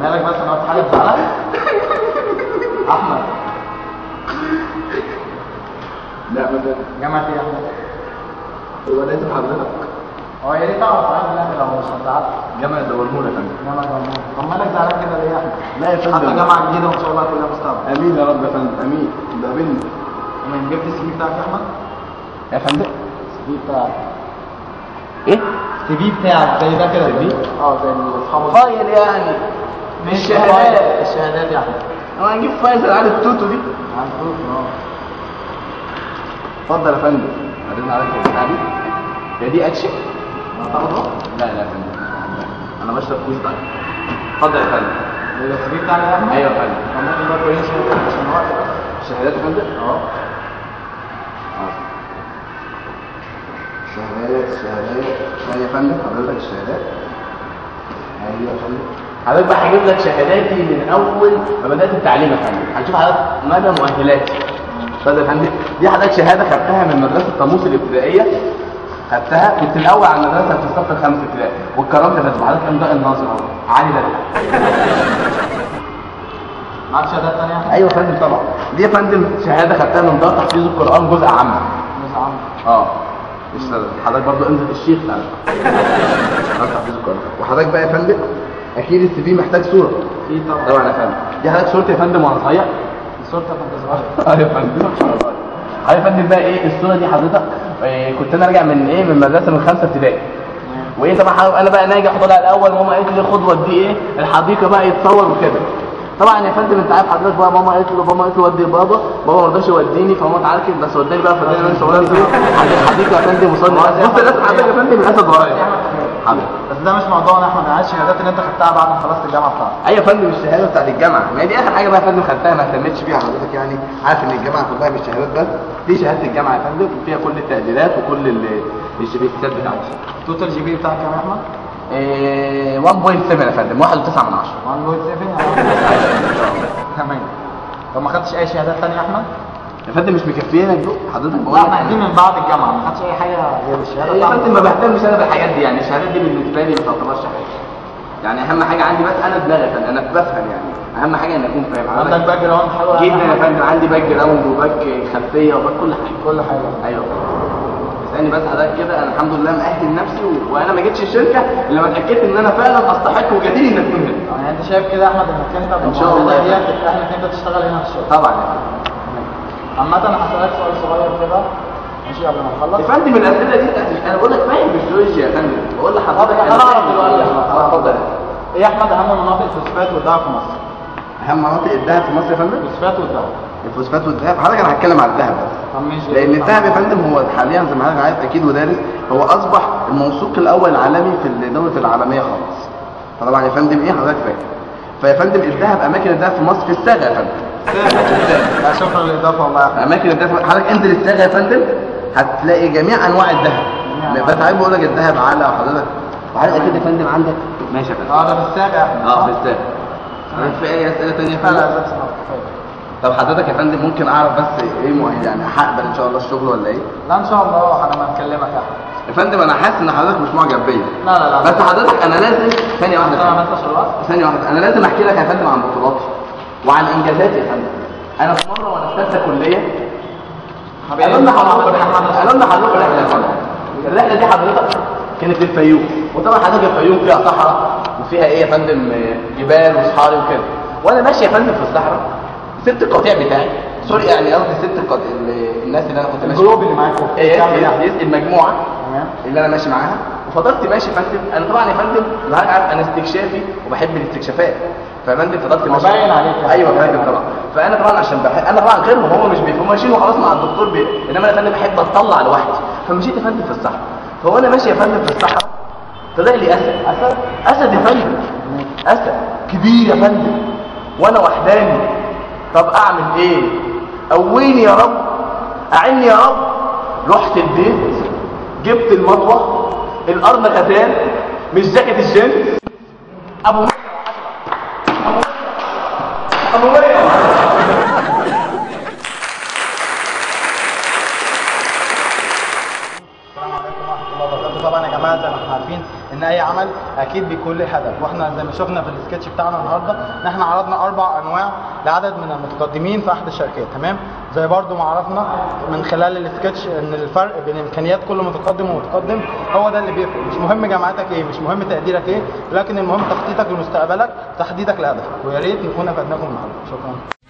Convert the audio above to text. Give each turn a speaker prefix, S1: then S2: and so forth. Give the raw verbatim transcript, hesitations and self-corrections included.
S1: مالك بس انا قلت حاجه تزعلك؟ احمد
S2: لا ما
S1: جامعه ايه يا احمد؟
S2: هو لازم حضرتك.
S1: هو يا ريت تعرف عني يعني لو مش هتزعل.
S2: جامعة دمنهور يا فندم.
S1: جامعه دمنهور. طب مالك زعلان كده ليه يا احمد؟
S2: لا يا فندم.
S1: حتى جامعه جديده وان شاء الله كلها مستقبل.
S2: امين يا رب يا فندم، امين. ده بنت.
S1: تمام، جبت السي في بتاعك يا احمد؟
S2: يا فندم.
S1: السي في بتاعك.
S2: ايه؟
S1: السي في بتاعك زي ده كده.
S2: سي في؟
S1: اه زي اصحاب
S2: فايل يعني. مش شهادات.
S1: الشهادات يا احمد.
S2: هو هنجيب فايل على التوتو دي.
S1: هنشوف اه.
S2: اتفضل يا فندم. بعدين عليك البتاع دي. هي دي اكشن؟
S1: هتاخده؟
S2: لا لا يا فندم. انا بشرب كويس بقى. اتفضل يا فندم.
S1: ده السي في بتاعك يا احمد؟
S2: ايوه يا فندم.
S1: طب ممكن بقى توريني شهادات عشان وقت بس.
S2: الشهادات يا فندم؟
S1: اه.
S2: شهادات شهادات ثانية يا فندم. حضرتك الشهادات. ايوه يا فندم. حضرتك بقى هجيب لك شهاداتي من اول ما بدات التعليم يا فندم. هنشوف حضرتك مدى مؤهلاتي. اتفضل يا فندم. دي حضرتك شهاده خدتها من مدرسه طاموس الابتدائيه. خدتها كنت الاول على المدرسه في الصف الخامس ابتدائي واتكرمت يا فندم. حضرتك امضاء الناظر اهو. علي ده.
S1: معاك شهادات ثانيه يا احمد؟
S2: ايوه يا فندم طبعا. دي يا فندم شهاده خدتها من دار تحفيظ القران جزء عام.
S1: مش عم.
S2: اه. حضرتك برضه انزل الشيخ تعالى. دار تحفيظ القران. وحضرتك بقى يا فندم اكيد السي في محتاج صوره.
S1: اكيد طبعا.
S2: طبعا يا فندم. دي حضرتك صورتي يا فندم وانا صغير.
S1: صورتك وانت صغير.
S2: اه يا فندم. اه يا فندم بقى ايه الصوره دي حضرتك؟ إيه كنت انا راجع من ايه من مدرسه من خمسه ابتدائي. وايه طبعا انا بقى ناجح طالع الاول. ماما قالت لي خد وديه ايه الحديقه بقى يتصور وكده. طبعا يا فندم انت عارف حضرتك بقى ماما قالت له ماما قالت له ودي بابا. بابا ما رضاش يوديني فماما اتعاركت بس وداني بقى فداني انا شغلانه ايه عند الحديقه يا فندم وصلني. بص الاسد حضرتك يا فندم الاسد ورايا. حاضر.
S1: بس ده مش موضوعنا احمد. انا عايز الشهادات اللي انت خدتها بعد ما خلصت الجامعه بتاعتك.
S2: ايوه يا فندم الشهاده بتاعت الجامعه. ما هي دي اخر حاجه بقى يا فندم خدتها ما اهتمتش بيها حضرتك يعني. عارف ان الجامعه كلها مش شهادات بس. دي شهاده الجامعه يا فندم فيها كل التقديرات وكل الجي بي سات بتاعتي.
S1: توتال جي بي بتاعك كام يا احمد؟
S2: ايه واحد فاصلة سبعة يا فندم. واحد فاصلة تسعة من عشرة.
S1: واحد فاصلة سبعة. تمام. طب ما خدتش اي شهادات ثانيه يا احمد؟
S2: يا فندم مش مكفينك دول حضرتك بقول
S1: لا
S2: لك.
S1: احنا عايزين من بعد الجامعه. ما خدتش اي حاجه غير الشهاده
S2: يا فندم ما بهتمش انا بالحاجات دي يعني. الشهادات دي بالنسبه لي ما تعتبرش حاجه. يعني اهم حاجه عندي بس انا دماغي يا فندم. انا بفهم يعني. اهم حاجه ان اكون فاهم.
S1: عندك باك جراوند حلو
S2: جدا يا فندم. عندي باك جراوند وباك خلفيه وباك كل حاجه.
S1: كل حاجه.
S2: ايوه اسالني بس حضرتك كده. انا الحمد لله مأهل نفسي و... وانا ما جيتش الشركه الا لما اتاكدت ان انا فعلا استحق وجدير ان اكون هنا.
S1: يعني انت شايف كده يا احمد انك انت
S2: ان شاء الله
S1: ديت تتاهل انك انت تشتغل هنا في الشركه؟
S2: طبعا يا فندم.
S1: عامه انا هسالك سؤال صغير كده ماشي قبل ما نخلص.
S2: يا فندم الاسئله دي بتاعت انا بقول لك فاهم بالجيولوجيا يا فندم. بقول لحضرتك
S1: انا اعرف دلوقتي.
S2: اتفضل.
S1: ايه يا احمد اهم مناطق الفوسفات والذهب في مصر؟
S2: اهم مناطق الذهب في مصر يا فندم؟
S1: الفوسفات والذهب.
S2: الفوسفات والذهب. حضرتك انا هتكلم على الذهب بس.
S1: طب ماشي.
S2: لان الذهب يا فندم هو حاليا زي ما حضرتك عارف اكيد ودارس هو اصبح الموثوق الاول العالمي في الدوله العالميه خالص. فطبعا يا فندم ايه حضرتك فاهم. فيا فندم الذهب اماكن الذهب في مصر في الصاغه يا فندم.
S1: لا شكرا للاضافه والله يا احمد.
S2: اماكن الذهب حضرتك انزل الصاغه يا فندم هتلاقي جميع انواع الذهب. بس عايز بقول لك الذهب على حضرتك. وحضرتك اكيد يا فندم عندك ماشي يا فندم.
S1: اه ده في الساقه يا احمد.
S2: اه في الصاغه. حضرتك في اي اسئله ثانيه يا
S1: لا
S2: فندم؟
S1: لا بس كفايه.
S2: طب حضرتك يا فندم ممكن اعرف بس ايه مؤهل يعني هقبل ان شاء الله الشغل ولا ايه؟
S1: لا ان شاء الله انا ما هكلمك يا احمد.
S2: يا فندم انا حاسس ان حضرتك مش معجب بيا.
S1: لا لا لا.
S2: بس حضرتك انا لازم ثانيه واحده يا
S1: انا
S2: فندم.
S1: بس الوقت.
S2: ثانيه واحده انا لازم احكي لك يا فندم عن بطولاتي وعن انجازاتي يا فندم. انا في مره وانا في ثالثه كليه قالوا لنا حضرتك قالوا لنا حضرتك رحله يا فندم. الرحله دي حضرتك كانت في الفيوم. وطبعا حضرتك الفيوم فيها صحراء وفيها ايه يا فندم جبال وصحاري وكده. وانا ماشي يا فندم في الصحراء سبت القطيع بتاعي سوري يعني قصدي سبت القطيع الناس اللي انا كنت ماشي
S1: الجروب اللي معاكم.
S2: ايه المجموعه
S1: تمام.
S2: اللي انا ماشي معاها وفضلت ماشي يا فندم. انا طبعا يا فندم لا عارف انا استكشافي وبحب الاستكشافات. فيا فندم فضلت ماشي.
S1: باين عليك.
S2: ايوه يا فندم طبعا. فانا طبعا عشان بحب انا طبعا غيرهم هم مش بيفهموا ماشيين وخلاص مع الدكتور بي... انما انا يا فندم بحب اطلع لوحدي. فمشيت يا فندم في الصحراء. فهو انا ماشي يا فندم في الصحراء طلع لي اسد. اسد اسد يا فندم. اسد كبير يا فندم وانا وحداني. طب اعمل ايه؟ قويني يا رب اعني يا رب. رحت البيت جبت المطوه القرن غتان مش جاكيت الجينز ابو مية ابو مية.
S1: السلام عليكم ورحمه الله وبركاته. طبعا يا جماعه زي ما احنا عارفين ان اي عمل
S3: اكيد بيكون له هدف. واحنا زي ما شفنا في السكتش بتاعنا النهارده ان احنا عرضنا اربع انواع لعدد من المتقدمين في احد الشركات، تمام؟ زي برضو ما عرفنا من خلال السكتش ان الفرق بين امكانيات كل متقدم ومتقدم هو ده اللي بيفرق. مش مهم جامعتك ايه، مش مهم تقديرك ايه، لكن المهم تخطيطك لمستقبلك، تحديدك لهدفك. ويا ريت نكون افدناكم النهارده. شكرا.